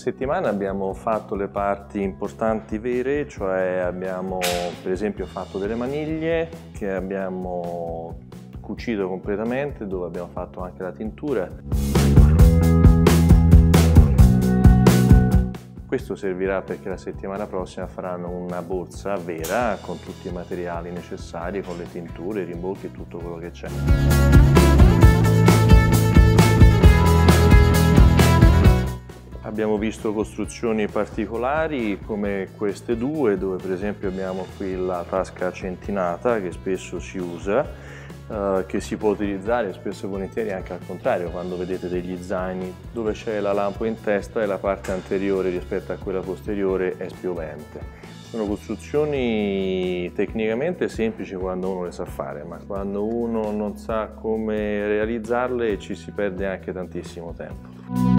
settimana abbiamo fatto le parti importanti vere, cioè abbiamo per esempio fatto delle maniglie che abbiamo cucito completamente, dove abbiamo fatto anche la tintura. Questo servirà perché la settimana prossima faranno una borsa vera con tutti i materiali necessari, con le tinture, i rimbocchi e tutto quello che c'è. Abbiamo visto costruzioni particolari come queste due, dove per esempio abbiamo qui la tasca centinata che spesso si usa, che si può utilizzare spesso e volentieri anche al contrario, quando vedete degli zaini dove c'è la lampada in testa e la parte anteriore rispetto a quella posteriore è spiovente. Sono costruzioni tecnicamente semplici quando uno le sa fare, ma quando uno non sa come realizzarle ci si perde anche tantissimo tempo.